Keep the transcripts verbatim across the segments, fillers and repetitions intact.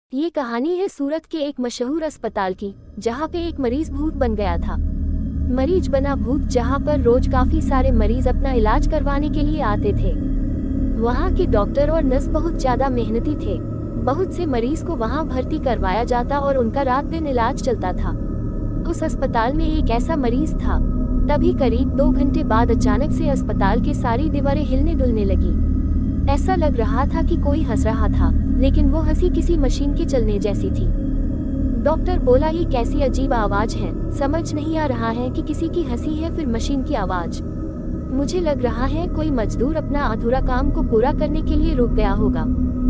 ये कहानी है सूरत के एक मशहूर अस्पताल की, जहाँ पे एक मरीज भूत बन गया था। मरीज बना भूत, जहाँ पर रोज काफी सारे मरीज अपना इलाज करवाने के लिए आते थे। वहाँ के डॉक्टर और नर्स बहुत ज्यादा मेहनती थे। बहुत से मरीज को वहाँ भर्ती करवाया जाता और उनका रात दिन इलाज चलता था। उस अस्पताल में एक ऐसा मरीज था। तभी करीब दो घंटे बाद अचानक से अस्पताल की सारी दीवारें हिलने डुलने लगी। ऐसा लग रहा था कि कोई हंस रहा था, लेकिन वो हंसी किसी मशीन के चलने जैसी थी। डॉक्टर बोला, ये कैसी अजीब आवाज है, समझ नहीं आ रहा है कि किसी की हंसी है फिर मशीन की आवाज। मुझे लग रहा है कोई मजदूर अपना अधूरा काम को पूरा करने के लिए रुक गया होगा।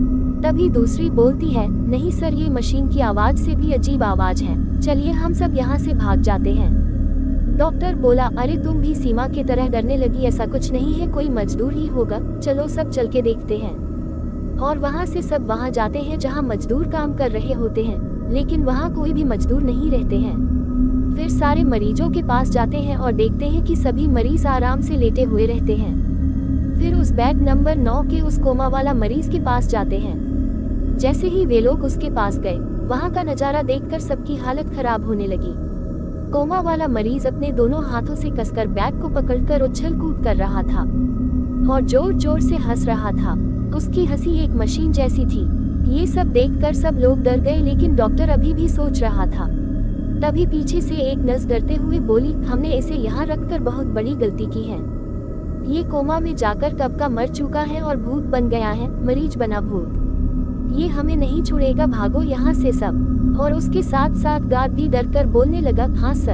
तभी दूसरी बोलती है, नहीं सर, ये मशीन की आवाज से भी अजीब आवाज है, चलिए हम सब यहाँ से भाग जाते हैं। डॉक्टर बोला, अरे तुम भी सीमा की तरह डरने लगी, ऐसा कुछ नहीं है, कोई मजदूर ही होगा, चलो सब चल के देखते हैं। और वहाँ से सब वहाँ जाते हैं जहाँ मजदूर काम कर रहे होते हैं, लेकिन वहाँ कोई भी मजदूर नहीं रहते हैं। फिर सारे मरीजों के पास जाते हैं और देखते हैं कि सभी मरीज आराम से लेटे हुए रहते हैं। फिर उस बेड नंबर नौ के उस कोमा वाला मरीज के पास जाते हैं। जैसे ही वे लोग उसके पास गए, वहाँ का नजारा देखकर सबकी हालत खराब होने लगी। कोमा वाला मरीज अपने दोनों हाथों से कसकर बैग को पकड़कर उछल कूद कर रहा था और जोर जोर से हंस रहा था। उसकी हंसी एक मशीन जैसी थी। ये सब देखकर सब लोग डर गए, लेकिन डॉक्टर अभी भी सोच रहा था। तभी पीछे से एक नर्स डरते हुए बोली, हमने इसे यहाँ रखकर बहुत बड़ी गलती की है। ये कोमा में जाकर कब का मर चुका है और भूत बन गया है, मरीज बना भूत। ये हमें नहीं छोड़ेगा, भागो यहाँ से सब। और उसके साथ साथ गार्ड भी डरकर बोलने लगा, हाँ सर,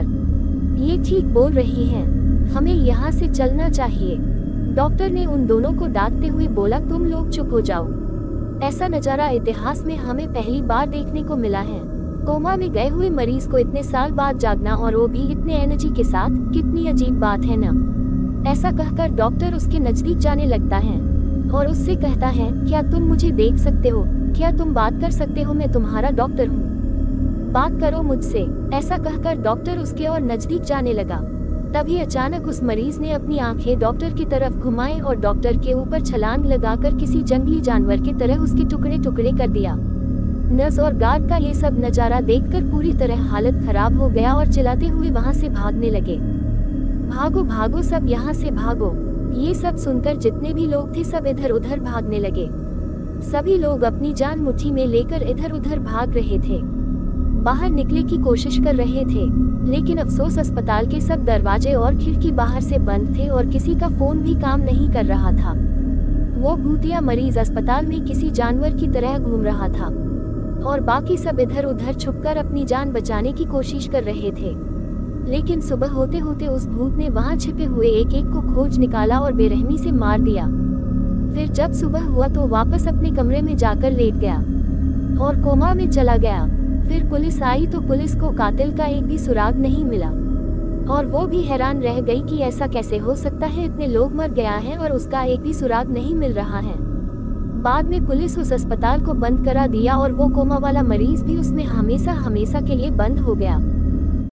ये ठीक बोल रही हैं, हमें यहाँ से चलना चाहिए। डॉक्टर ने उन दोनों को डांटते हुए बोला, तुम लोग चुप हो जाओ। ऐसा नजारा इतिहास में हमें पहली बार देखने को मिला है। कोमा में गए हुए मरीज को इतने साल बाद जागना, और वो भी इतने एनर्जी के साथ, कितनी अजीब बात है ना। ऐसा कहकर डॉक्टर उसके नजदीक जाने लगता है और उससे कहता है, क्या तुम मुझे देख सकते हो, क्या तुम बात कर सकते हो, मैं तुम्हारा डॉक्टर हूँ, बात करो मुझसे। ऐसा कहकर डॉक्टर उसके और नजदीक जाने लगा। तभी अचानक उस मरीज ने अपनी आंखें डॉक्टर की तरफ घुमाई और डॉक्टर के ऊपर छलांग लगाकर किसी जंगली जानवर की तरह उसके टुकड़े टुकड़े कर दिया। नर्स और गार्ड का ये सब नजारा देखकर पूरी तरह हालत खराब हो गया और चिल्लाते हुए वहां से भागने लगे, भागो भागो सब, यहाँ से भागो। ये सब सुनकर जितने भी लोग थे सब इधर उधर भागने लगे। सभी लोग अपनी जान मुट्ठी में लेकर इधर उधर भाग रहे थे, बाहर निकले की कोशिश कर रहे थे, लेकिन अफसोस अस्पताल के सब दरवाजे और खिड़की बाहर से बंद थे और किसी का फोन भी काम नहीं कर रहा था। वो भूतिया मरीज अस्पताल में किसी जानवर की तरह घूम रहा था और बाकी सब इधर उधर छुपकर अपनी जान बचाने की कोशिश कर रहे थे। लेकिन सुबह होते होते उस भूत ने वहां छिपे हुए एक एक को खोज निकाला और बेरहमी से मार दिया। फिर जब सुबह हुआ तो वापस अपने कमरे में जाकर लेट गया और कोमा में चला गया। फिर पुलिस आई तो पुलिस को कातिल का एक भी सुराग नहीं मिला और वो भी हैरान रह गई कि ऐसा कैसे हो सकता है, इतने लोग मर गया है और उसका एक भी सुराग नहीं मिल रहा है। बाद में पुलिस उस अस्पताल को बंद करा दिया और वो कोमा वाला मरीज भी उसमें हमेशा हमेशा के लिए बंद हो गया।